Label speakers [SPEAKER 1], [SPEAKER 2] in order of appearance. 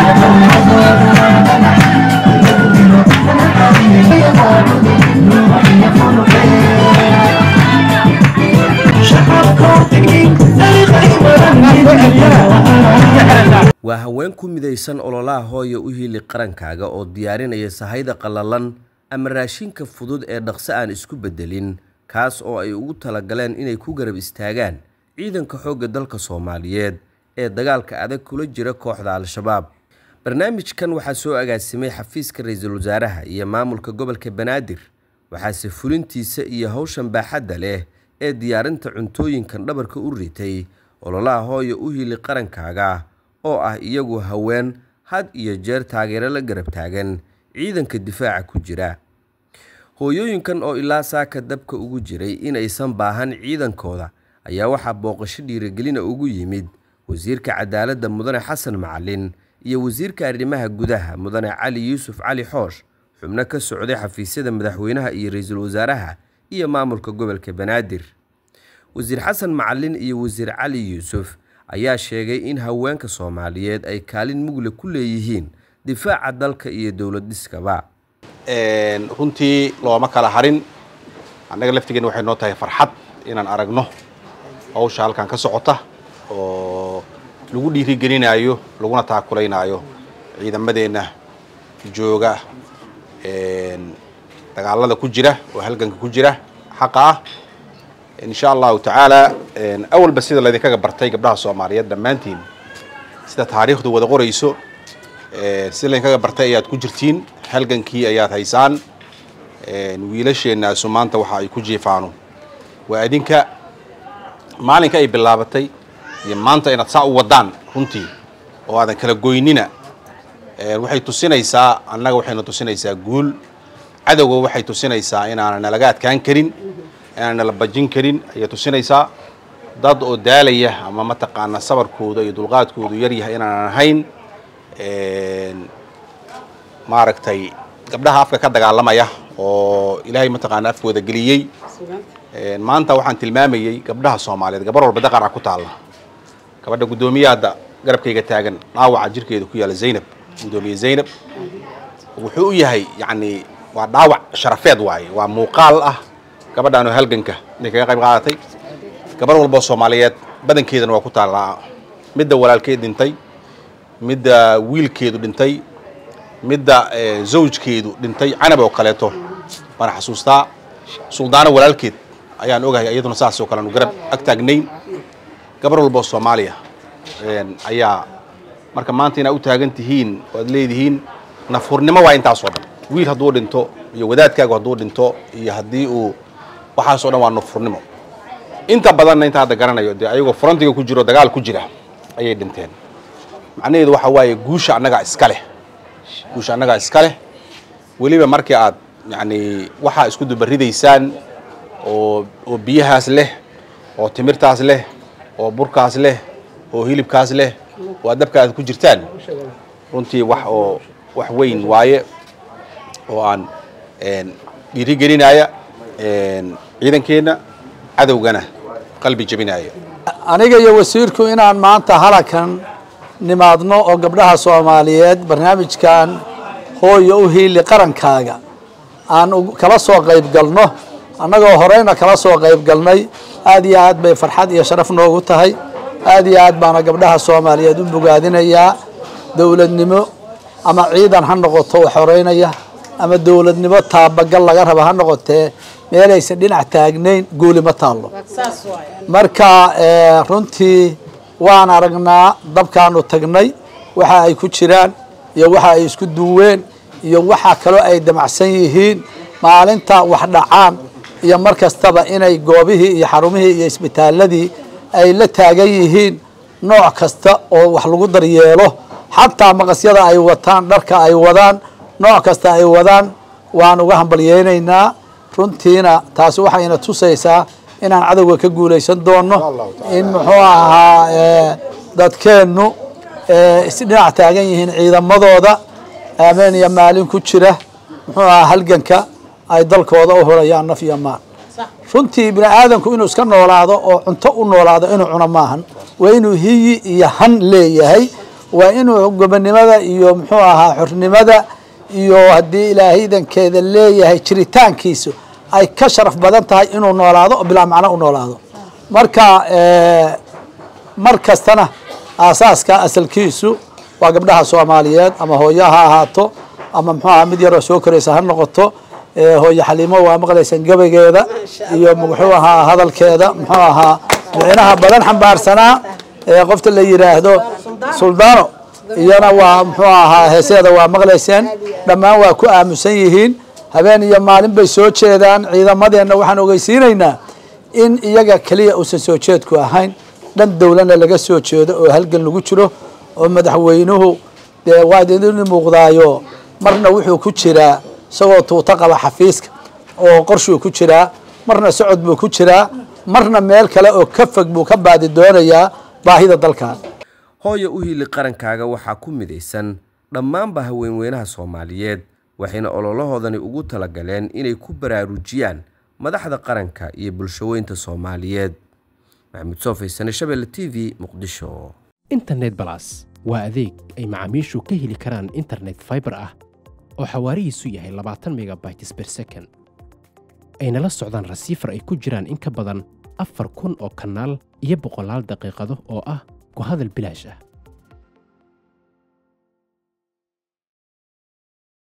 [SPEAKER 1] waa haween ku midaysan ololaha hooyo u hiili qarankaaga oo diyaarinaya sahayda qalalan ama raashinka fudud ee dhaqso aan isku bedelin kaas oo ay ugu talagaleen inay ku garab istaagaan ciidanka xoogga dalka Soomaaliyeed ee dagaalka adag kula jira kooxda Al-Shabaab. barnaamijkan waxaa soo agaasimay xafiiska ra'iisul wasaaraha iyo maamulka gobolka Banaadir waxaase fulintiisa iyo hawshan baaxadda leh ee diyaarinta cuntooyinkan dhabarka u ritay ololaha hooyo u hiili qarankaaga oo ah iyagu haween had iyo jeer taageero la garab taagan ciidanka difaaca ku jira. hooyooyinkan oo ilaa saaka dabka ugu jiray in aysan baahan ciidankooda ayaa waxaa booqasho dhiirigelina ugu yimid wasiirka cadaaladda mudane Xasan Macalin iyo wasiirka arrimaha gudaha mudane Cali Yuusuf Cali Xoosh xubno ka socday xafiisyada madaxweynaha iyo ra'iisul wasaaraha iyo maamulka gobolka Banaadir. wasiir Xasan Macalin iyo wasiir Cali Yuusuf ayaa sheegay in haweenka Soomaaliyeed ay kaalin mugle ku leeyihiin difaaca dalka iyo dawlad dhiskaba.
[SPEAKER 2] runtii looma kala harin annaga laftigeena waxay noo tahay farxad inaan aragno hawsha halkan ka socota oo lagu dhiirigelinayo laguna taakulaynayo ciidamadeena jooga dagaalada ku jira oo halganka ku jira xaq ah إن شاء الله تعالى أول بس إذا الذي كجبرتي قبلها الصوماليات دمانتين سيدا تاريخ دو وذقور يسوع سيدا الذي كجبرتي أيات كجرتين هلجن كي أيات هيسان نويلش إن سمان توحى يكوجي فانو وأدين ك مالين كأي باللابتي يمانتا إن تصاع ودان هنتي وهذا كلا جوينينا وحي تسينا يسا أنا وحي نتسينا يسا قول عدو وحي تسينا يسا إن أنا لقيت كان كرين أنا لبجين كرين يتوسينيسا ضد أدالية أما متقعنا صبر كودو يدلغات كودو يريها إن أنا هين معركتي قبلها أفكا كدق على ما إلهي متقعنا أفكو ذا قليي ما أنت وحن تلمامي قبلها الصوماليات قبل البدقة راكوت الله قبل قدومية دا قرب كي قتاقن ناوع عجير كي دكوية لزينب قدومية زينب وحوية هي يعني وداوع شرفيد واي وموقال gabadhaanu halganka inay kaga qayb qaadatay gabar walba Soomaaliyeed badankeedana waa ku taalaa midda walaalkeed dhintay midda wiilkeedu dhintay midda zawjkeedu dhintay canaba oo kaleeto waan xasuustaa suldaana walaalkeed ayaan ogahay iyaduna saas oo kale garab ag taagnayn gabar walba Soomaaliya ayaa marka maanta inay u taagan tihiin oo leedihiin nafurnimo waa intaas oo dhan wiil hadduu dhinto iyo wadaadkaagu hadduu dhinto iyo haddii uu waxaas oo dhan waa nafurnimo inta badan inta hadda garanayo de ayagoo frontiga ku jiro dagaal ku jira ayay dhinteen macnaheedu waxa waaye guusha annaga iska leh waliba markii aad yani waxa isku dubaridaysaan oo biyahaas leh oo timirtaas leh oo burkaas leh oo hilibkaas leh oo dabka aad ku jirtaan runtii wax weyn waaye oo aan dhiirigelinaya ciidankeena cadowgana qalbi jabinaya
[SPEAKER 3] aniga iyo wasiirku inaan maanta halakan nimaadno oo gabdhaha Soomaaliyeed barnaamijkan hooyo u hiili qarankaaga aan kala soo qayb galno annagoo horeyna kala soo qayb galnay aad iyo aad bay farxad iyo sharaf noogu tahay aad iyo aad baana gabdhaha Soomaaliyeed u bogaadinayaa dawladnimo ama ciidan ha noqoto wax horeynaya ama dawladnimo taabagal laga raba ha noqotee meelaysan dhinac taagnayn guuli ma taalo marka runtii waan aragnaa dabkaanu tagnay waxa ay ku jiraan iyo waxa ay isku duween iyo waxa kale ay damacsan yihiin maalinta wax dhacaan iyo markastaba inay goobihii iyo xarumihii iyo isbitaaladii ay la taagan yihiin nooc kasta oo wax lagu daryeelo xataa maqasyada ay wataan dharka ay wadaan nooc kasta ay wadaan waan uga hambalyeeynaa runtiina taas waxayna tusaysaa inaan cadawga ka guuleysan doono in muxuu ahaa dadkeenu isdhinac taagan yihiin ciidamadooda aamin iyo maalin ku jira muxuu ahaa halganka ay dalkooda u horayaan naf iyo maal runtii bini aadanku inuu iska noolaado oo cunto u noolaado inuu cuno maahan waa inuu hiyi iyo han leeyahay waa inuu gobonimada iyo muxuu ahaa xornimada iyo haddii ilaahay idankeeda leeyahay jiritaankiisu ay ka sharaf badan tahay inuu noolaado oo bilaa macno u noolaado marka mar kastana aasaaska asalkiisu waa gabdhaha Soomaaliyeed ama hooyaha ahaato ama muxuu ahaa mid yar oo soo koraysa ha noqoto hooyo Xaliimo waa maqlaysan gabaygeeda iyo muxuu ahaa hadalkeeda muxuu ahaa micnaha badan xambaarsanaa qofta la yiraahdo suldaano iyana waa muxuu ahaa heeseeda waa maqlaysan dhamaan waa ku aamusan yihiin habeen iyo maalin bay soo jeedaan ciidamadeena waxaan ogeysiinaynaa in iyaga kaliya uusan soo jeedku ahayn dhan dawladna laga soo jeedo oo halgan lagu jiro oo madaxweynuhu waa idin muuqdaayo marna wuxuu ku jiraa isagoo tuuta qaba xafiiska oo qorshu ku jiraa marna socod buu ku jiraa marna meel kale oo ka fog buu ka baadi doonayaa baahida dalka
[SPEAKER 1] hooyo u hiili qarankaaga waxaa ku midaysan dhammaanba haweenweynaha Soomaaliyeed waxayna ololahoodani ugu talagaleen inay ku baraarujiyaan madaxda qaranka iyo bulshooyinka Soomaaliyeed Maxamed Soofaysan Shabeelle TV Muqdisho
[SPEAKER 4] internet plus waa adeeg ay macaamiishu ka heli karaan internet fiber ah oo xawaarihiisu yahay 20 megabytes per second ayna la socdaan receiver ay ku jiraan in ka badan 4,000 oo kanaal iyo 100 daqiiqado oo ah ku hadal bilaash ah